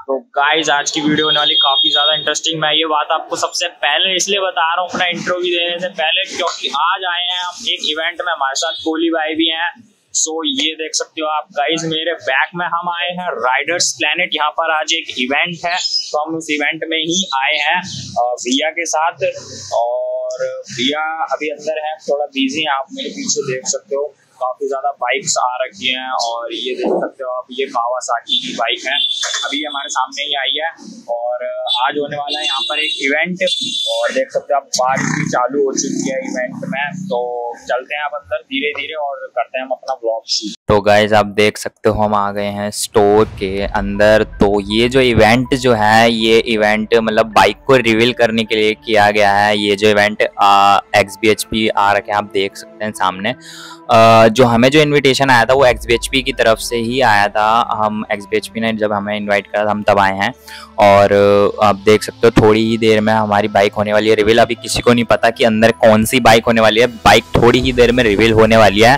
तो गाइज आज की वीडियो होने वाली काफी ज्यादा इंटरेस्टिंग। मैं ये बात आपको सबसे पहले इसलिए बता रहा हूँ अपना इंट्रो भी देने से पहले, क्योंकि आज आए हैं हम एक इवेंट में, हमारे साथ कोहली भाई भी हैं। सो ये देख सकते हो आप गाइज, मेरे बैक में हम आए हैं राइडर्स प्लेनेट। यहाँ पर आज एक इवेंट है, तो हम उस इवेंट में ही आए हैं भैया के साथ। और भैया अभी अंदर है, थोड़ा बिजी है, आप मेरे पीछे देख सकते हो। काफी ज्यादा बाइक्स आ रखी हैं और ये देख सकते हो आप, ये कावासाकी की बाइक है, अभी हमारे सामने ही आई है। और आज होने वाला है यहाँ पर एक इवेंट, और देख सकते हो आप बारिश भी चालू हो चुकी है इवेंट में। तो चलते हैं आप अंदर धीरे धीरे और करते हैं हम अपना व्लॉग शुरू। तो गाइज आप देख सकते हो हम आ गए हैं स्टोर के अंदर। तो ये जो इवेंट जो है, ये इवेंट मतलब बाइक को रिवील करने के लिए किया गया है। ये जो इवेंट XBHP आ रखे हैं, आप देख सकते हैं सामने। जो हमें जो इनविटेशन आया था वो XBHP की तरफ से ही आया था। हम XBHP ने जब हमें इनवाइट करा हम तब आए हैं। और आप देख सकते हो थोड़ी ही देर में हमारी बाइक होने वाली है रिवील। अभी किसी को नहीं पता कि अंदर कौन सी बाइक होने वाली है, बाइक थोड़ी ही देर में रिवील होने वाली है।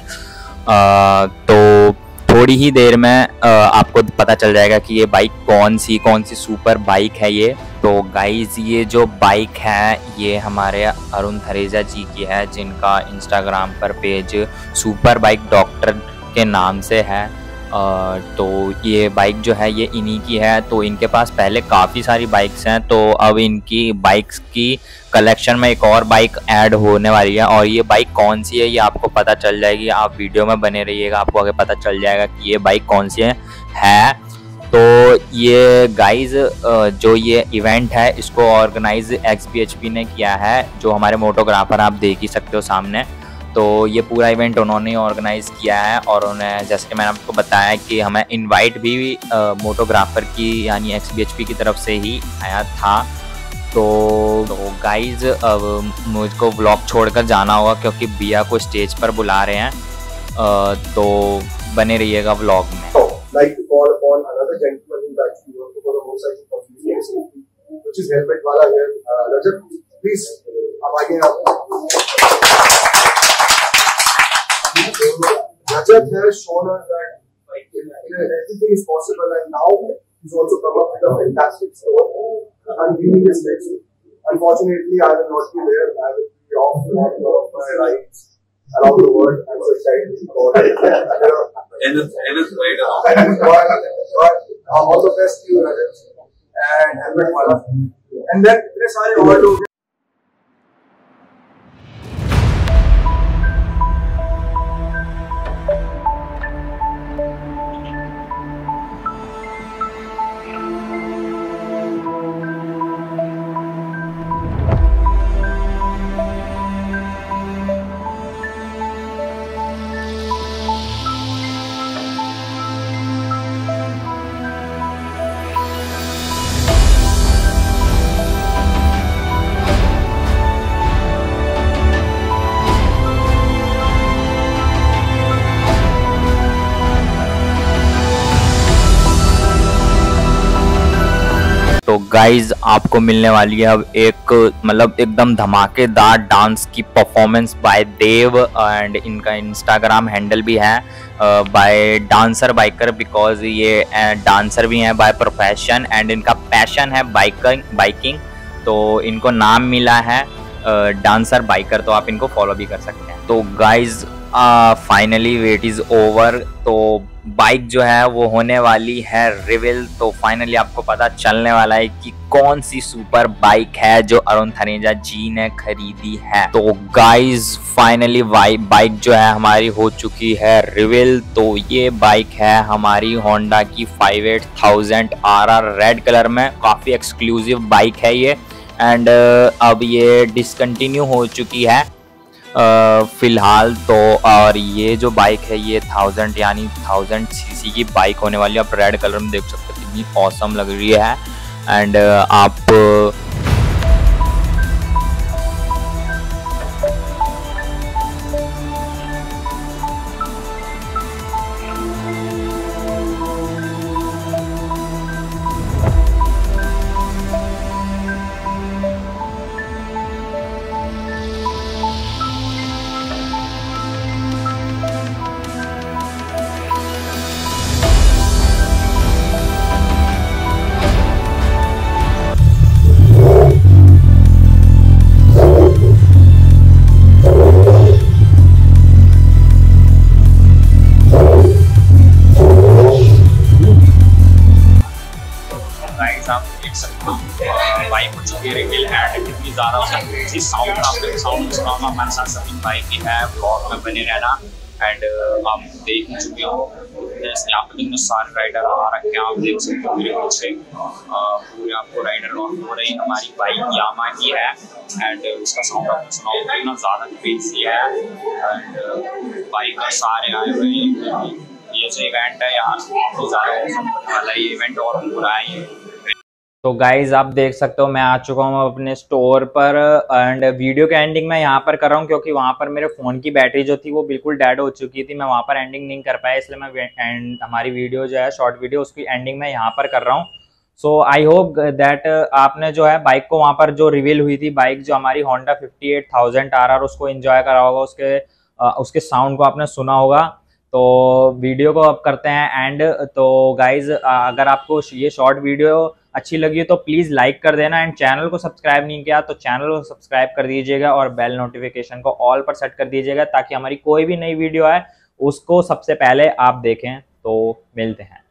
तो थोड़ी ही देर में आपको पता चल जाएगा कि ये बाइक कौन सी सुपर बाइक है ये। तो गाइज ये जो बाइक है ये हमारे अरुण थरेजा जी की है, जिनका इंस्टाग्राम पर पेज सुपर बाइक डॉक्टर के नाम से है। तो ये बाइक जो है ये इन्हीं की है। तो इनके पास पहले काफ़ी सारी बाइक्स हैं, तो अब इनकी बाइक्स की कलेक्शन में एक और बाइक ऐड होने वाली है। और ये बाइक कौन सी है ये आपको पता चल जाएगी, आप वीडियो में बने रहिएगा, आपको आगे पता चल जाएगा कि ये बाइक कौन सी है। तो ये गाइज जो ये इवेंट है इसको ऑर्गेनाइज XBHP ने किया है, जो हमारे मोटोग्राफर आप देख ही सकते हो सामने। तो ये पूरा इवेंट उन्होंने ऑर्गेनाइज किया है। और उन्हें जैसे कि मैंने आपको बताया कि हमें इनवाइट भी मोटोग्राफर की यानी XBHP की तरफ से ही आया था। तो गाइज अब मुझको व्लॉग छोड़कर जाना होगा क्योंकि भैया को स्टेज पर बुला रहे हैं। तो बने रहिएगा व्लॉग में। Like to call upon another gentleman who's actually working for the motorcycle company, which is Helmet Wala here. Rajat, please, आप आगे आप। Rajat has shown us that everything is possible, and now he's also come up with a fantastic store. I'm giving this next. Unfortunately, I will not be there. I will be off on one of my rides around the world. I'm so excited about it. It is great. But all the best to you, Rajat, and Helmet Wala. And then इतने सारे और लोग तो guys आपको मिलने वाली है अब एक मतलब एकदम धमाकेदार डांस की परफॉर्मेंस बाय देव। एंड इनका इंस्टाग्राम हैंडल भी है बाय डांसर बाइकर, बिकॉज ये डांसर भी हैं बाय प्रोफेशन एंड इनका पैशन है बाइकिंग। तो इनको नाम मिला है डांसर बाइकर, तो आप इनको फॉलो भी कर सकते हैं। तो guys finally wait is over. तो बाइक जो है वो होने वाली है रिवील। तो फाइनली आपको पता चलने वाला है कि कौन सी सुपर बाइक है जो अरुण थरेजा जी ने खरीदी है। तो गाइज फाइनली बाइक जो है हमारी हो चुकी है रिवील। तो ये बाइक है हमारी होंडा की 58,000 RR रेड कलर में, काफ़ी एक्सक्लूसिव बाइक है ये। एंड अब ये डिसकंटिन्यू हो चुकी है फिलहाल। तो और ये जो बाइक है ये 1000 यानी 1000 cc की बाइक होने वाली है। आप रेड कलर में देख सकते हो कितनी ऑसम लग रही है। एंड आप गाइस आप देख सकते हो बाइक हो चुकी है रिवील एंड कितनी ज़्यादा उसका साउंड आपको साउंड सुना होगा। हमारे साथ सभी बाइक की है, ब्लॉग में बने रहना। एंड आप देख चुके हो जैसे यहाँ पे कितने सारे राइडर आ रखे हैं, आप देख सकते हो मेरे पीछे पूरे आपको राइडर लॉक हो रही। हमारी बाइक यामा की है एंड उसका साउंड आपको सुनाओ कितना ज़्यादा क्रेजी है। एंड बाइक का सारे आए हुए हैं। ये जो इवेंट है यार बहुत ज़्यादा औसम होने वाला है, ये इवेंट और हो रहा है। तो गाइज आप देख सकते हो मैं आ चुका हूँ अपने स्टोर पर एंड वीडियो के एंडिंग मैं यहाँ पर कर रहा हूँ क्योंकि वहाँ पर मेरे फ़ोन की बैटरी जो थी वो बिल्कुल डेड हो चुकी थी। मैं वहाँ पर एंडिंग नहीं कर पाया, इसलिए मैं हमारी वीडियो जो है शॉर्ट वीडियो उसकी एंडिंग मैं यहाँ पर कर रहा हूँ। सो आई होप दैट आपने जो है बाइक को वहाँ पर जो रिवील हुई थी बाइक जो हमारी Honda 58,000 RR उसको एंजॉय करा होगा, उसके साउंड को आपने सुना होगा। तो वीडियो को अब करते हैं एंड। तो गाइज अगर आपको ये शॉर्ट वीडियो अच्छी लगी तो प्लीज़ लाइक कर देना एंड चैनल को सब्सक्राइब नहीं किया तो चैनल को सब्सक्राइब कर दीजिएगा और बेल नोटिफिकेशन को ऑल पर सेट कर दीजिएगा ताकि हमारी कोई भी नई वीडियो आए उसको सबसे पहले आप देखें। तो मिलते हैं।